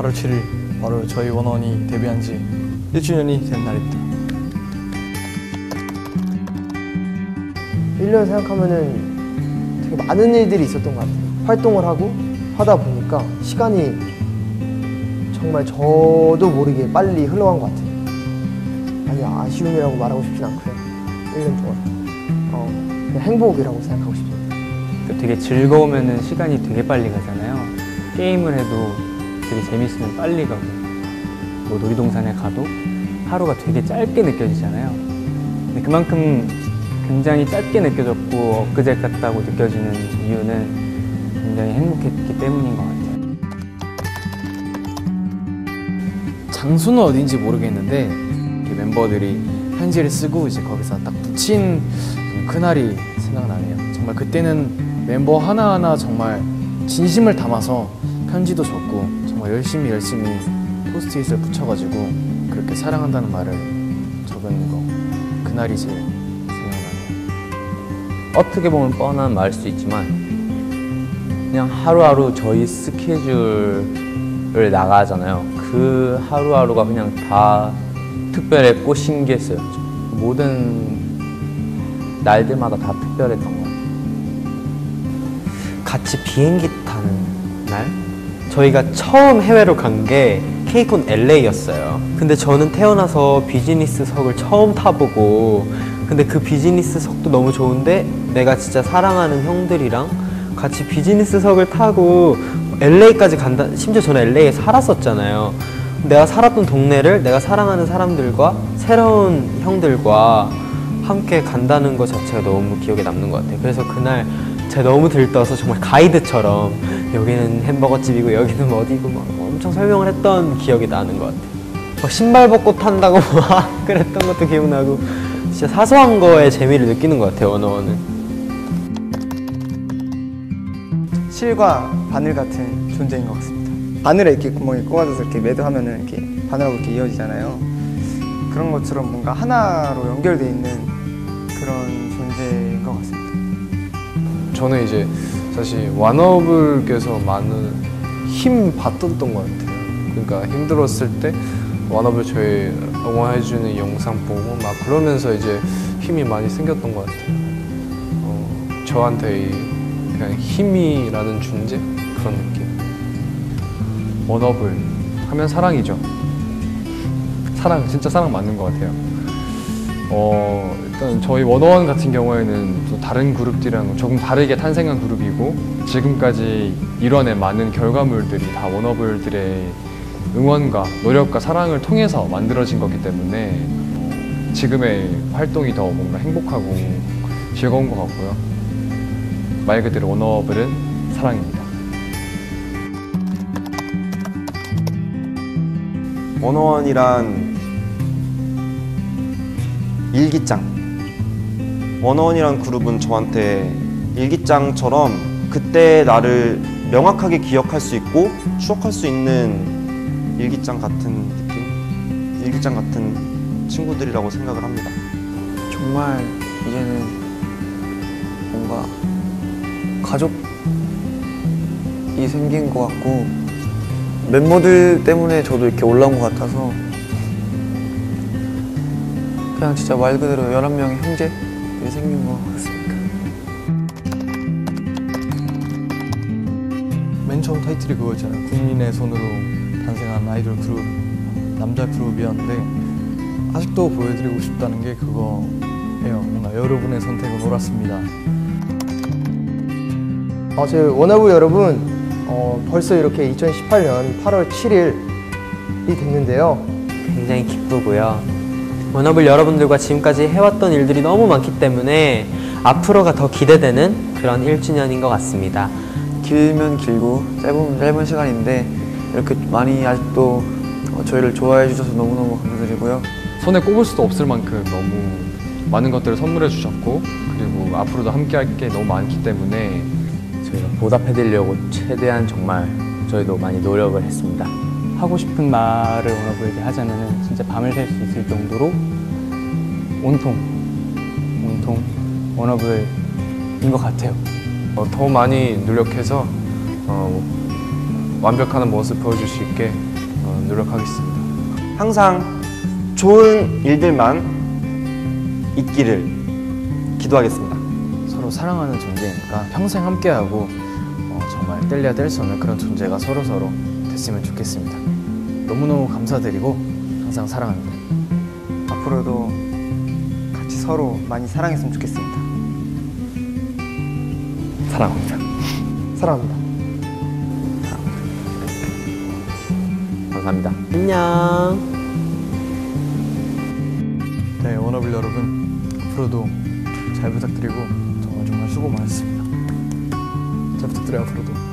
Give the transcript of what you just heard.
8월 7일 바로 저희 원어원이 데뷔한 지 1주년이 된 날입니다. 1년 생각하면은 되게 많은 일들이 있었던 것 같아요. 활동을 하다 보니까 시간이 정말 저도 모르게 빨리 흘러간 것 같아요. 아니, 아쉬움이라고 말하고 싶진 않고요. 1년 동안 그냥 행복이라고 생각하고 싶습니다. 되게 즐거우면 시간이 되게 빨리 가잖아요. 게임을 해도 되게 재밌으면 빨리 가고, 뭐 놀이동산에 가도 하루가 되게 짧게 느껴지잖아요. 근데 그만큼 굉장히 짧게 느껴졌고 엊그제 같다고 느껴지는 이유는 굉장히 행복했기 때문인 것 같아요. 장소는 어딘지 모르겠는데 멤버들이 편지를 쓰고 이제 거기서 딱 붙인 그날이 생각나네요. 정말 그때는 멤버 하나하나 정말 진심을 담아서 편지도 적고 정말 열심히 포스트잇을 붙여가지고 그렇게 사랑한다는 말을 적은 거, 그날이 제일 생각나네요. 어떻게 보면 뻔한 말일 수 있지만 그냥 하루하루 저희 스케줄을 나가잖아요. 그 하루하루가 그냥 다 특별했고 신기했어요. 모든 날들마다 다 특별했던 것 같아요. 같이 비행기 타는 날? 저희가 처음 해외로 간 게 케이콘 LA였어요. 근데 저는 태어나서 비즈니스석을 처음 타보고, 근데 그 비즈니스석도 너무 좋은데 내가 진짜 사랑하는 형들이랑 같이 비즈니스석을 타고 LA까지 간다. 심지어 저는 LA에 살았었잖아요. 내가 살았던 동네를 내가 사랑하는 사람들과 새로운 형들과 함께 간다는 것 자체가 너무 기억에 남는 것 같아요. 그래서 그날 제가 너무 들떠서 정말 가이드처럼 여기는 햄버거집이고 여기는 어디고 막 엄청 설명을 했던 기억이 나는 것 같아요. 막 신발 벗고 탄다고 막 그랬던 것도 기억나고, 진짜 사소한 거에 재미를 느끼는 것 같아요, 원어원은. 실과 바늘 같은 존재인 것 같습니다. 바늘에 이렇게 구멍이 꼽아져서 이렇게 매듭하면은 이렇게 바늘하고 이렇게 이어지잖아요. 그런 것처럼 뭔가 하나로 연결되어 있는 그런 존재인 것 같습니다. 저는 이제 사실 워너블께서 많은 힘 받았던 것 같아요. 그러니까 힘들었을 때 워너블 저희 응원해주는 영상 보고 막 그러면서 이제 힘이 많이 생겼던 것 같아요. 저한테 그냥 힘이라는 존재? 그런 느낌. 워너블 하면 사랑이죠. 사랑, 진짜 사랑 맞는 것 같아요. 일단 저희 원어원 같은 경우에는 또 다른 그룹들이랑 조금 다르게 탄생한 그룹이고, 지금까지 이뤄낸 많은 결과물들이 다 워너블들의 응원과 노력과 사랑을 통해서 만들어진 거기 때문에 지금의 활동이 더 뭔가 행복하고 즐거운 것 같고요. 말 그대로 워너블은 사랑입니다. 원어원이란 일기장. 원어원이란 그룹은 저한테 일기장처럼 그때 나를 명확하게 기억할 수 있고 추억할 수 있는 일기장 같은 느낌? 일기장 같은 친구들이라고 생각을 합니다. 정말 이제는 뭔가 가족이 생긴 것 같고, 멤버들 때문에 저도 이렇게 올라온 것 같아서 그냥 진짜 말 그대로 11명의 형제들이 생긴 것 같습니다. 맨 처음 타이틀이 그거였잖아요. 국민의 손으로 탄생한 아이돌 그룹, 남자 그룹이었는데 아직도 보여드리고 싶다는 게 그거예요. 뭔가 여러분의 선택은 옳았습니다. 저희 워너블 여러분, 벌써 이렇게 2018년 8월 7일이 됐는데요. 굉장히 기쁘고요. 워너블 여러분들과 지금까지 해왔던 일들이 너무 많기 때문에 앞으로가 더 기대되는 그런 1주년인 것 같습니다. 길면 길고 짧으면 짧은 시간인데 이렇게 많이 아직도 저희를 좋아해 주셔서 너무너무 감사드리고요. 손에 꼽을 수도 없을 만큼 너무 많은 것들을 선물해 주셨고, 그리고 앞으로도 함께 할 게 너무 많기 때문에 저희가 보답해드리려고 최대한 정말 저희도 많이 노력을 했습니다. 하고 싶은 말을 워너블에게 하자면 진짜 밤을 샐 수 있을 정도로 온통 워너블인 것 같아요. 더 많이 노력해서 완벽한 모습 보여줄 수 있게 저는 노력하겠습니다. 항상 좋은 일들만 있기를 기도하겠습니다. 서로 사랑하는 존재니까 평생 함께하고 정말 뗄래야 뗄 수 없는 그런 존재가 서로서로 됐으면 좋겠습니다. 너무너무 감사드리고 항상 사랑합니다. 앞으로도 같이 서로 많이 사랑했으면 좋겠습니다. 사랑합니다. 사랑합니다. 감사합니다. 안녕. 네, 워너블 여러분 앞으로도 잘 부탁드리고 정말 수고 많으셨습니다. 잘 부탁드려요 앞으로도.